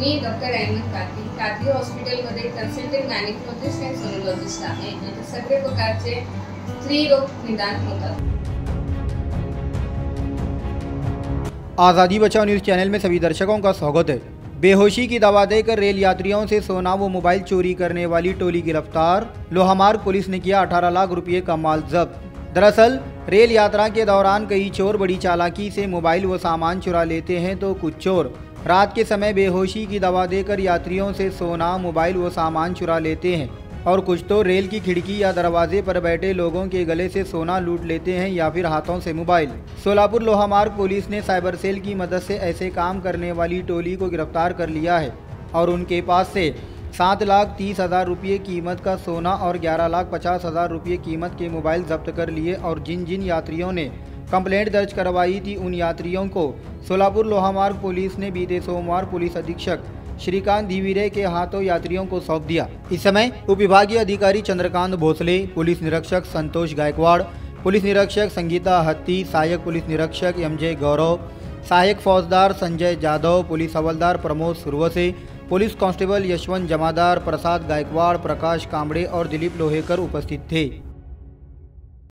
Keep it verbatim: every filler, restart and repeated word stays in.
मी doctor Ahmad काती काती हॉस्पिटलमध्ये कन्सल्टंट गायनेकोलॉजिस्ट आणि सोनोलॉजिस्ट आहे। येथे सगळे प्रकारचे स्त्रीरोग निदान होतात। आज़ादी बचाओ न्यूज़ चैनल में सभी दर्शकों का स्वागत है। बेहोशी की दवा देकर रेल यात्रियों से सोना व मोबाइल चोरी करने वाली टोली गिरफ्तार। लोहामार्ग पुलिस ने किया अठारह लाख रुपए का माल जब्त। दरअसल रेल यात्रा के दौरान कई चोर बड़ी चालाकी से मोबाइल व सामान चुरा लेते हैं, तो कुछ चोर रात के समय बेहोशी की दवा देकर यात्रियों से सोना, मोबाइल व सामान चुरा लेते हैं और कुछ तो रेल की खिड़की या दरवाजे पर बैठे लोगों के गले से सोना लूट लेते हैं या फिर हाथों से मोबाइल। सोलापुर लोहामार्ग पुलिस ने साइबर सेल की मदद से ऐसे काम करने वाली टोली को गिरफ्तार कर लिया है और उनके पास से सात लाख तीस हज़ार रुपये कीमत का सोना और ग्यारह लाख पचास हज़ार रुपये कीमत के मोबाइल जब्त कर लिए और जिन जिन यात्रियों ने कंप्लेंट दर्ज करवाई थी उन यात्रियों को सोलापुर लोहामार्ग पुलिस ने बीते सोमवार पुलिस अधीक्षक श्रीकांत धीवीरे के हाथों यात्रियों को सौंप दिया। इस समय उपविभागीय अधिकारी चंद्रकांत भोसले, पुलिस निरीक्षक संतोष गायकवाड़, पुलिस निरीक्षक संगीता हत्ती, सहायक पुलिस निरीक्षक एम जे गौरव, सहायक फौजदार संजय जाधव, पुलिस हवलदार प्रमोद सुरवसे, पुलिस कांस्टेबल यशवंत जमादार, प्रसाद गायकवाड़, प्रकाश कांबड़े और दिलीप लोहेकर उपस्थित थे।